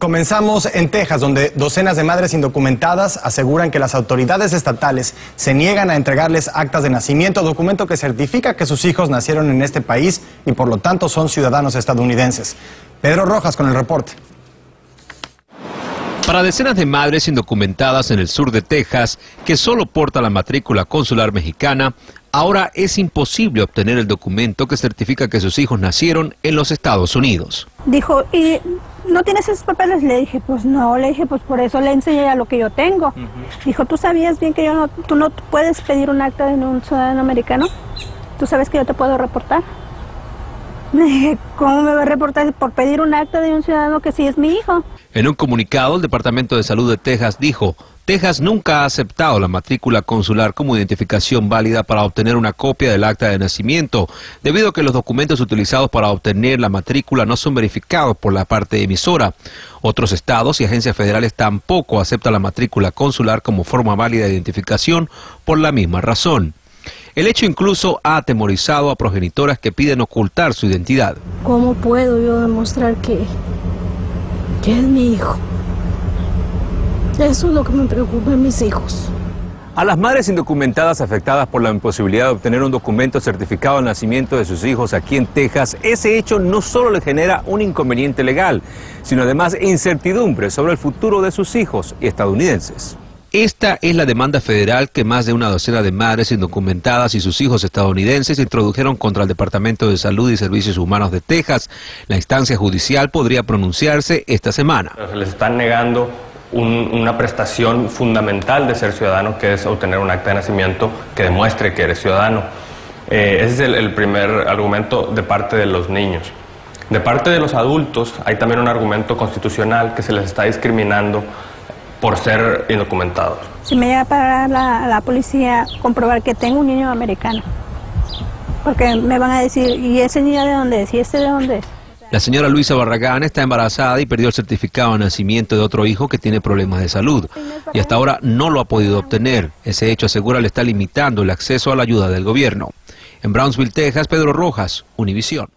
Comenzamos en Texas, donde docenas de madres indocumentadas aseguran que las autoridades estatales se niegan a entregarles actas de nacimiento, documento que certifica que sus hijos nacieron en este país y por lo tanto son ciudadanos estadounidenses. Pedro Rojas con el reporte. Para decenas de madres indocumentadas en el sur de Texas, que solo porta la matrícula consular mexicana, ahora es imposible obtener el documento que certifica que sus hijos nacieron en los Estados Unidos. Dijo, ¿y no tienes esos papeles? Le dije, pues no. Le dije, pues por eso le enseñé a lo que yo tengo. Dijo, ¿tú sabías bien que tú no puedes pedir un acta de un ciudadano americano? ¿Tú sabes que yo te puedo reportar? Le dije, ¿cómo me va a reportar por pedir un acta de un ciudadano que sí es mi hijo? En un comunicado, el Departamento de Salud de Texas dijo, Texas nunca ha aceptado la matrícula consular como identificación válida para obtener una copia del acta de nacimiento, debido a que los documentos utilizados para obtener la matrícula no son verificados por la parte emisora. Otros estados y agencias federales tampoco aceptan la matrícula consular como forma válida de identificación por la misma razón. El hecho incluso ha atemorizado a progenitoras que piden ocultar su identidad. ¿Cómo puedo yo demostrar que es mi hijo? Eso es lo que me preocupa en mis hijos. A las madres indocumentadas afectadas por la imposibilidad de obtener un documento certificado de nacimiento de sus hijos aquí en Texas, ese hecho no solo le genera un inconveniente legal, sino además incertidumbre sobre el futuro de sus hijos estadounidenses. Esta es la demanda federal que más de una docena de madres indocumentadas y sus hijos estadounidenses introdujeron contra el Departamento de Salud y Servicios Humanos de Texas. La instancia judicial podría pronunciarse esta semana. Se les están negando una prestación fundamental de ser ciudadano, que es obtener un acta de nacimiento que demuestre que eres ciudadano. Ese es el primer argumento de parte de los niños. De parte de los adultos hay también un argumento constitucional que se les está discriminando por ser indocumentados. Si me llega a parar la policía, comprobar que tengo un niño americano, porque me van a decir, ¿y ese niño de dónde es? ¿Y este de dónde es? La señora Luisa Barragán está embarazada y perdió el certificado de nacimiento de otro hijo que tiene problemas de salud y hasta ahora no lo ha podido obtener. Ese hecho, asegura, le está limitando el acceso a la ayuda del gobierno. En Brownsville, Texas, Pedro Rojas, Univisión.